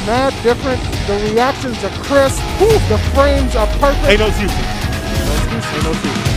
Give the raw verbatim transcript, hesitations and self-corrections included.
mad different. The reactions are crisp. The frames are perfect. Ain't no excuses. No excuses. Ain't no excuses.